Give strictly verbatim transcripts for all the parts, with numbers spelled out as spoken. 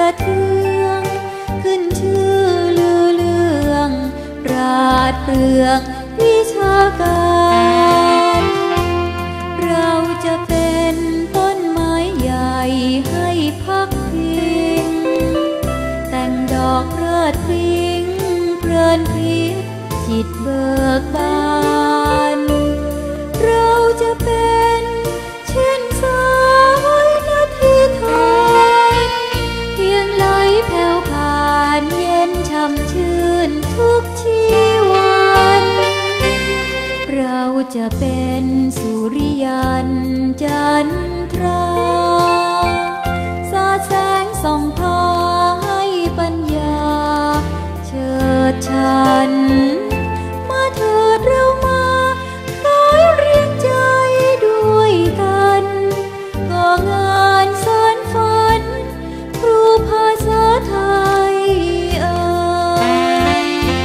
ประเทืองขึ้นชื่อลือเลืองราดเปลืองวิชาการเราจะเป็นต้นไม้ใหญ่ให้พักพิงแต่งดอกเลิศพริ้งเพลินพิษจิตเบิกบานเราจะเป็นเช่นสายนาทีทานเพียงไหลแผ่วผ่านเย็นช่ำชื่นทุกชีวันเราจะเป็นสุริยันจันทราสาดแสงส่องพาให้ปัญญาเชิดชันมาเถิดเรามาร้อยเรียงใจด้วยกันก่องานสานฝันครูภาษาไทยเอ่ย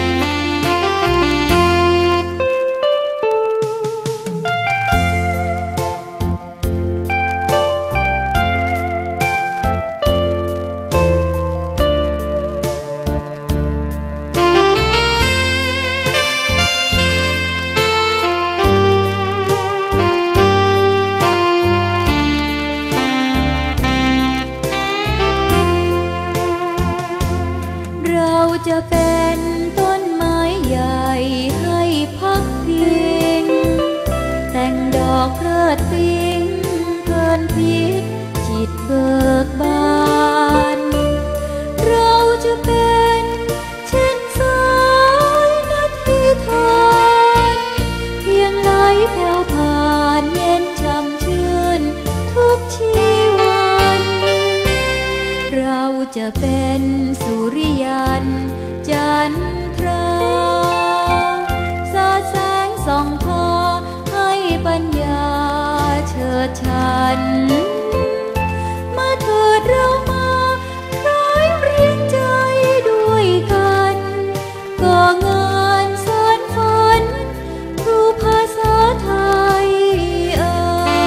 จะเป็นต้นไม้ใหญ่ให้พักพิงแต่งดอกเลิศพริ้งเพลินพิษจิตเบิกบานเราจะเป็นเช่นสายนาทีทานเพียงไหลแผ่วผ่านเย็นช่ำชื่นทุกชีวันเราจะเป็นสุริยันจันทราสาดแสงส่องพาให้ปัญญาเชิดชันมาเถิดเรามาร้อยเรียงใจด้วยกันก่องานสานฝันครูภาษาไทยเอ่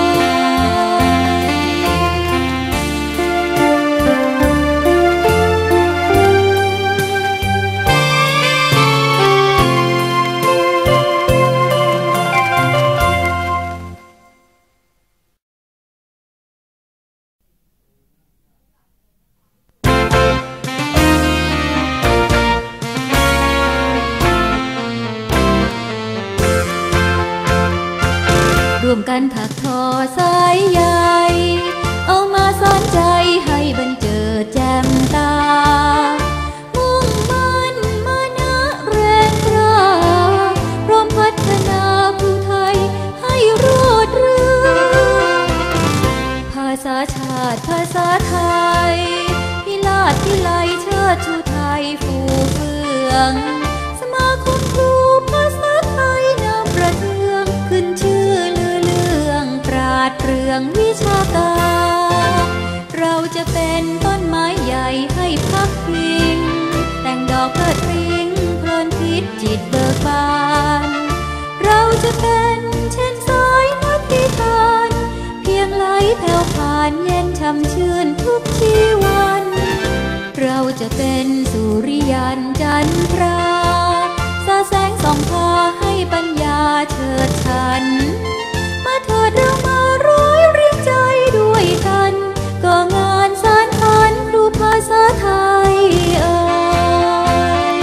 ร่วมกันถักทอสายใยเอามาสอนใจให้บันเจิดแจ่มตามุ่งมั่นมานะแรงกล้าพร้อมพัฒนาผู้ไทยให้รอดเรืองภาษาชาติภาษาไทยพิลาศพิไลเชิดชูไทยฟูเฟืองสมาคมครูภาษาไทยนำประเทืองขึ้นชื่อปราดเปรื่องวิชาการเราจะเป็นต้นไม้ใหญ่ให้พักพิงแต่งดอกเลิศพริ้งเพลินพิษจิตเบิกบานเราจะเป็นเช่นสายนาทีทานเพียงไหลแผ่วผ่านเย็นช่ำชื่นทุกชีวันเราจะเป็นสุริยันจันทราสาดแสงส่องพาให้ปัญญาเชิดชันมาเถิดเรามาร้อยเรียงใจด้วยกันก่องานสานฝันครูภาษาไทยเอ่ย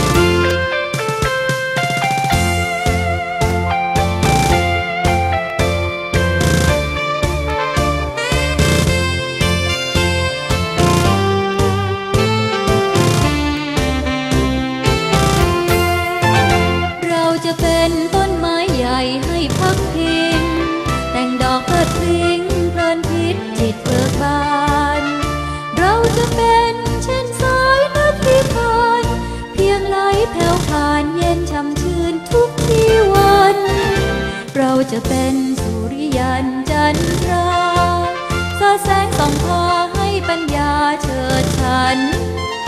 เราจะเป็นต้นไม้ใหญ่ให้พักพิงแต่งดอกเลิศพริ้งเพลินพิษจิตเบิกบานเราจะเป็นเช่นสายนาทีทานเพียงไหลแผ่วผ่านเย็นช่ำชื่นทุกชีวันเราจะเป็นสุริยันจันทราสาดแสงส่องพาให้ปัญญาเชิดชัน